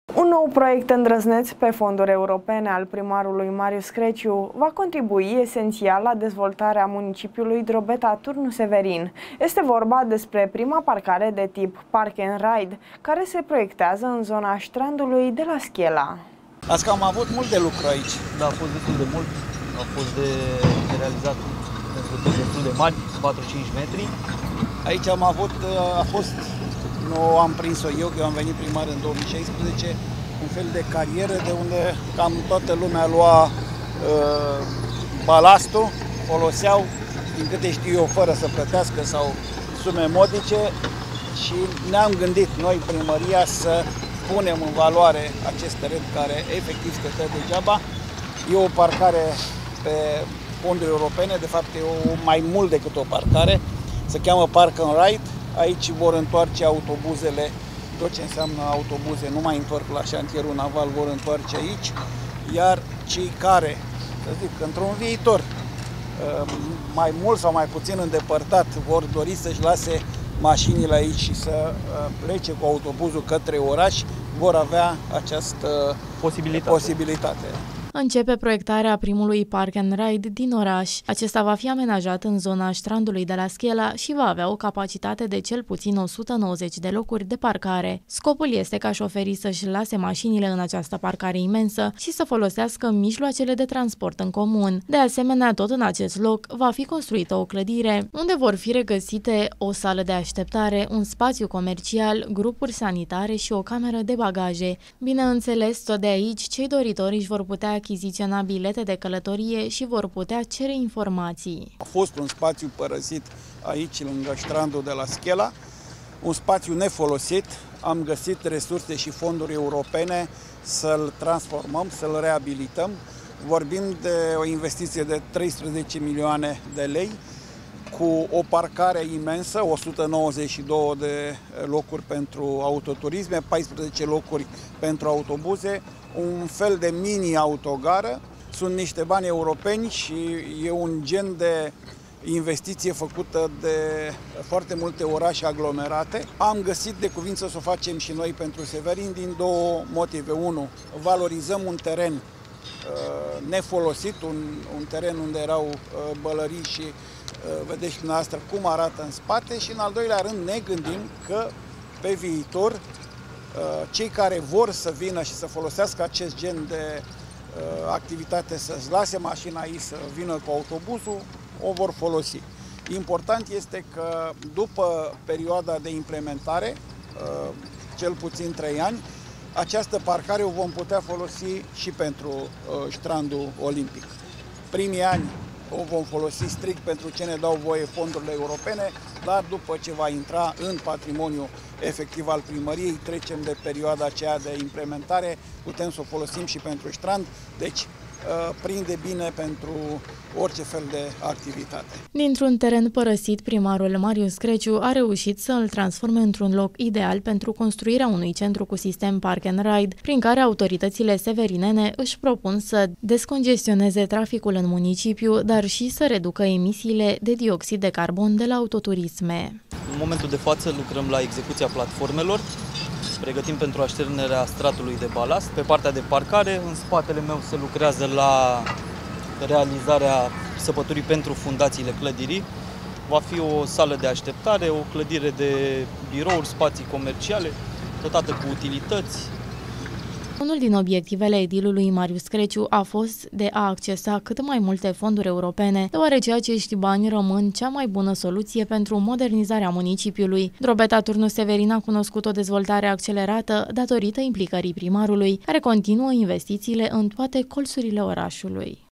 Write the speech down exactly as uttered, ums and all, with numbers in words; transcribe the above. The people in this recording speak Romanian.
Un nou proiect îndrăzneț pe fonduri europene al primarului Marius Creciu va contribui esențial la dezvoltarea municipiului Drobeta-Turnu Severin. Este vorba despre prima parcare de tip Park and Ride, care se proiectează în zona strandului de la Schela. Azi că am avut mult de lucru aici. Da, a fost destul de mult, a fost de, de realizat construcții destul de mari, patru-cinci metri. Aici am avut, a fost, nu am prins-o eu, că eu am venit primar în două mii șaisprezece, un fel de carieră de unde cam toată lumea lua uh, balastul, foloseau, din câte știu eu, fără să plătească sau sume modice, și ne-am gândit noi, primăria, să punem în valoare acest teren care efectiv stătea degeaba. E o parcare pe fonduri europene, de fapt e o, mai mult decât o parcare, se cheamă Park and Ride. Aici vor întoarce autobuzele, tot ce înseamnă autobuze nu mai întorc la șantierul naval, vor întoarce aici, iar cei care, să zic, într-un viitor mai mult sau mai puțin îndepărtat vor dori să-și lase mașinile aici și să plece cu autobuzul către oraș, vor avea această posibilitate. posibilitate. Începe proiectarea primului Park and Ride din oraș. Acesta va fi amenajat în zona strandului de la Schela și va avea o capacitate de cel puțin o sută nouăzeci de locuri de parcare. Scopul este ca șoferii să-și lase mașinile în această parcare imensă și să folosească mijloacele de transport în comun. De asemenea, tot în acest loc va fi construită o clădire, unde vor fi regăsite o sală de așteptare, un spațiu comercial, grupuri sanitare și o cameră de bagaje. Bineînțeles, tot de aici, cei doritori își vor putea achiziționa bilete de călătorie și vor putea cere informații. A fost un spațiu părăsit aici, lângă strandul de la Schela, un spațiu nefolosit. Am găsit resurse și fonduri europene să-l transformăm, să-l reabilităm. Vorbim de o investiție de treisprezece milioane de lei, cu o parcare imensă, o sută nouăzeci și două de locuri pentru autoturisme, paisprezece locuri pentru autobuze, un fel de mini-autogară. Sunt niște bani europeni și e un gen de investiție făcută de foarte multe orașe aglomerate. Am găsit de cuvință să o facem și noi pentru Severin din două motive. Unu, valorizăm un teren uh, nefolosit, un, un teren unde erau uh, bălării și uh, vedeți dumneavoastră cum arată în spate, și în al doilea rând ne gândim că pe viitor cei care vor să vină și să folosească acest gen de uh, activitate, să-și lase mașina aici, să vină cu autobuzul, o vor folosi. Important este că după perioada de implementare, uh, cel puțin trei ani, această parcare o vom putea folosi și pentru uh, strandul olimpic. Primii ani o vom folosi strict pentru ce ne dau voie fondurile europene, dar după ce va intra în patrimoniu efectiv al primăriei, trecem de perioada aceea de implementare, putem să o folosim și pentru strand, deci prinde bine pentru orice fel de activitate. Dintr-un teren părăsit, primarul Marius Creciu a reușit să îl transforme într-un loc ideal pentru construirea unui centru cu sistem Park and Ride, prin care autoritățile severinene își propun să descongestioneze traficul în municipiu, dar și să reducă emisiile de dioxid de carbon de la autoturisme. În momentul de față lucrăm la execuția platformelor, pregătim pentru așternerea stratului de balast. Pe partea de parcare, în spatele meu se lucrează la realizarea săpăturii pentru fundațiile clădirii. Va fi o sală de așteptare, o clădire de birouri, spații comerciale, dotată cu utilități. Unul din obiectivele edilului Marius Creciu a fost de a accesa cât mai multe fonduri europene, deoarece acești bani rămân cea mai bună soluție pentru modernizarea municipiului. Drobeta-Turnu Severin a cunoscut o dezvoltare accelerată datorită implicării primarului, care continuă investițiile în toate colțurile orașului.